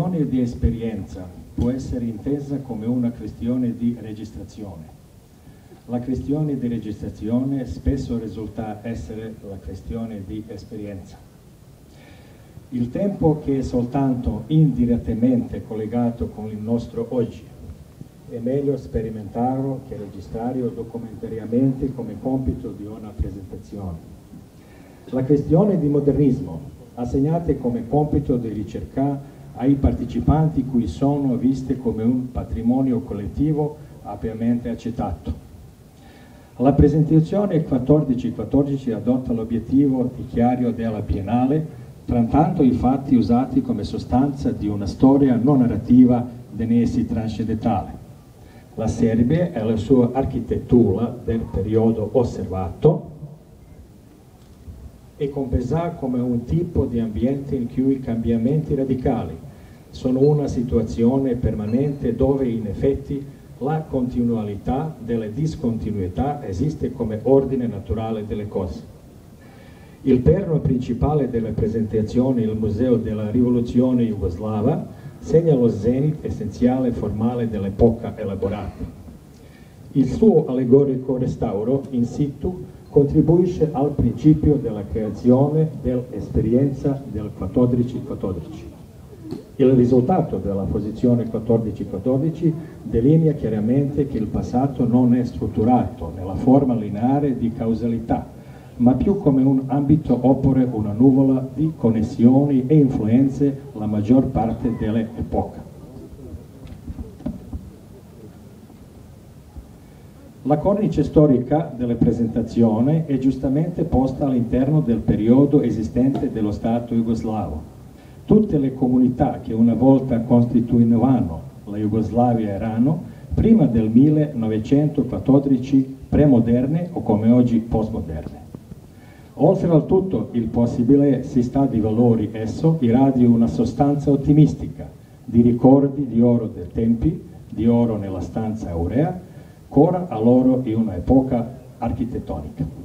questione di esperienza può essere intesa come una questione di registrazione. La questione di registrazione spesso risulta essere la questione di esperienza. Il tempo che è soltanto indirettamente collegato con il nostro oggi è meglio sperimentarlo che registrarlo documentariamente come compito di una presentazione. La questione di modernismo, assegnata come compito di ricerca ai partecipanti cui sono viste come un patrimonio collettivo ampiamente accettato. La presentazione 1414 adotta l'obiettivo dichiarato della Biennale, trattando i fatti usati come sostanza di una storia non narrativa di nessi trascendentale. La Serbia e la sua architettura del periodo osservato è compresa come un tipo di ambiente in cui i cambiamenti radicali sono una situazione permanente dove in effetti la continuità delle discontinuità esiste come ordine naturale delle cose. Il perno principale della presentazione, il Museo della Rivoluzione Jugoslava, segna lo zenit essenziale formale dell'epoca elaborata. Il suo allegorico restauro in situ contribuisce al principio della creazione dell'esperienza del 1414. Il risultato della posizione 1414 delinea chiaramente che il passato non è strutturato nella forma lineare di causalità, ma più come un ambito oppure una nuvola di connessioni e influenze la maggior parte dell'epoca. La cornice storica della presentazione è giustamente posta all'interno del periodo esistente dello Stato jugoslavo. Tutte le comunità che una volta costituivano la Jugoslavia erano, prima del 1914, premoderne o come oggi postmoderne. Oltre al tutto, il possibile sistema di valori esso irradia una sostanza ottimistica, di ricordi di oro dei tempi, di oro nella stanza aurea, ancora a loro in un'epoca architettonica.